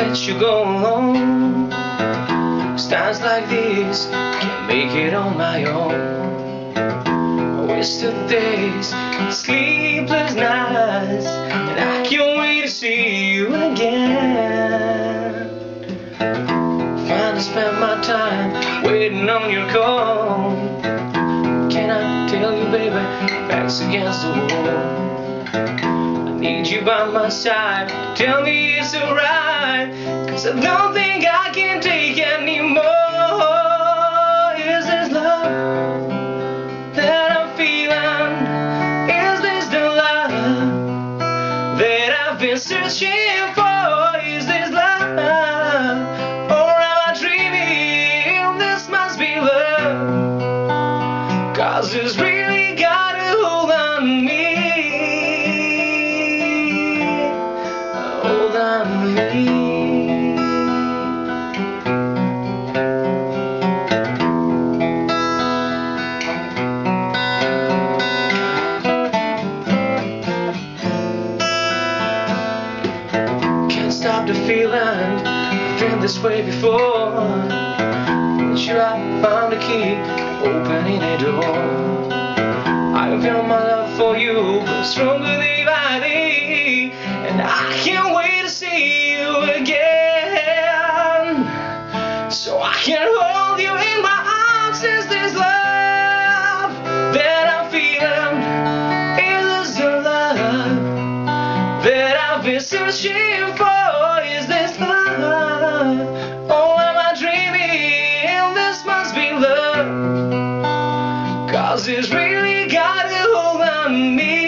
let you go alone. Times like this, can't make it on my own. Wasted days, sleepless nights, and I can't wait to see you again. Finally spend my time waiting on your call. Can I tell you, baby, back's against the wall. I need you by my side, tell me it's alright, 'cause I don't think I can take anymore. Is this love that I'm feeling? Is this the love that I've been searching for? Is this love, or am I dreaming? This must be love, 'cause it's really got a hold on me. Hold on me. Stop the feeling, I've been this way before. Sure, I found a key, opening a door. I feel my love for you, but stronger day by day, and I can't wait to see you again, so I can hold you in my arms. Is this love that I'm feeling? Is this the love that I've been searching for? Is this love, or am I dreaming? This must be love, 'cause it's really got a hold on me.